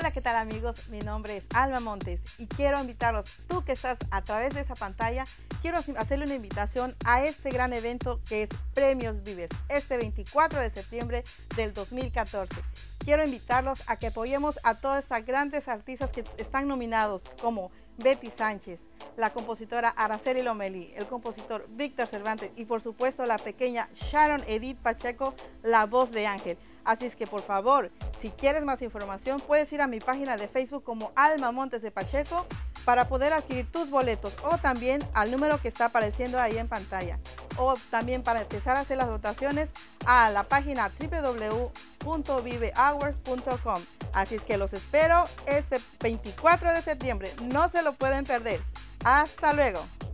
Hola, ¿qué tal amigos? Mi nombre es Alma Montes y quiero invitarlos, tú que estás a través de esa pantalla, quiero hacerle una invitación a este gran evento que es Premios Vives, este 24 de septiembre del 2014. Quiero invitarlos a que apoyemos a todas estas grandes artistas que están nominados, como Betty Sánchez, la compositora Araceli Lomelí, el compositor Víctor Cervantes y por supuesto la pequeña Sharon Edith Pacheco, la voz de Ángel. Así es que por favor, si quieres más información, puedes ir a mi página de Facebook como Alma Montes de Pacheco para poder adquirir tus boletos o también al número que está apareciendo ahí en pantalla. O también para empezar a hacer las votaciones a la página www.vivehours.com. Así es que los espero este 24 de septiembre. No se lo pueden perder. Hasta luego.